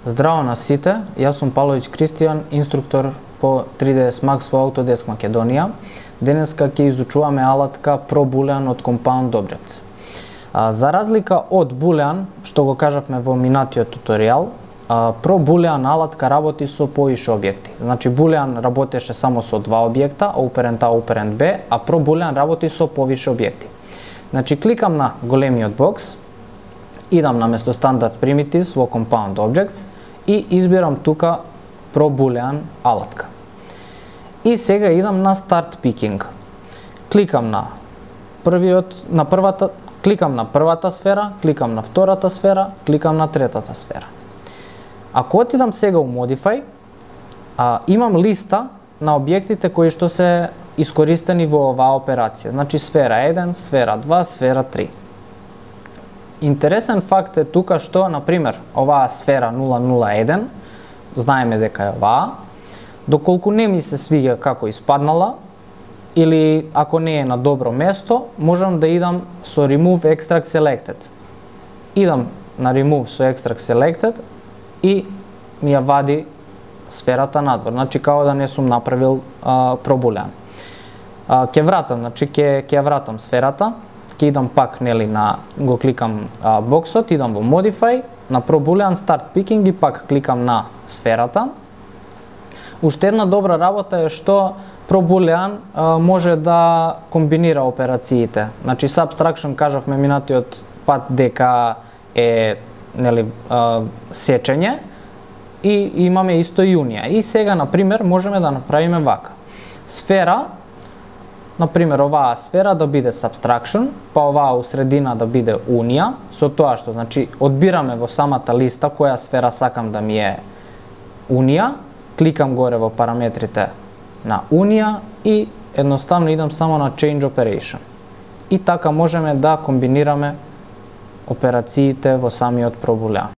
Здраво на сите, јас сум Паловиќ Кристијан, инструктор по 3ds Max во Autodesk Македонија. Денеска ќе изучуваме алатка ProBoolean од Compound Objects. За разлика од Boolean, што го кажавме во минатиот туторијал, ProBoolean алатка работи со повише објекти. Значи Boolean работеше само со два објекта, operand A, operand B, а ProBoolean работи со повише објекти. Значи кликам на големиот бокс, идам на место Standard Primitives во Compound Objects и избирам тука ProBoolean алатка. И сега идам на Start Picking. Кликам на првата сфера, кликам на втората сфера, кликам на третата сфера. Ако отидам сега у Modify, имам листа на објектите кои што се искористени во оваа операција. Значи сфера 1, сфера 2, сфера 3. Интересен факт е тука што, например, оваа сфера 001, знаеме дека е оваа, доколку не ми се свиѓа како испаднала, или ако не е на добро место, можам да идам со Remove Extract Selected. Идам на Remove со Extract Selected и ми ја вади сферата надвор, значи као да не сум направил ProBoolean. Ќе вратам, значи ќе ја вратам сферата, ќе идам пак, нели, го кликам боксот, идам во Modify, на ProBoolean Start Picking и пак кликам на сферата. Уште една добра работа е што ProBoolean може да комбинира операциите. Значи Subtraction кажавме минатиот пат дека е, нели, сечење и имаме исто и унија. И сега, например, можеме да направиме вака. Сфера, например, оваа сфера да биде Subtraction, па оваа у средина да биде унија, со тоа што, значи, одбираме во самата листа која сфера сакам да ми е унија, кликам горе во параметрите на унија и едноставно идам само на Change Operation. И така можеме да комбинираме операциите во самиот ProBoolean.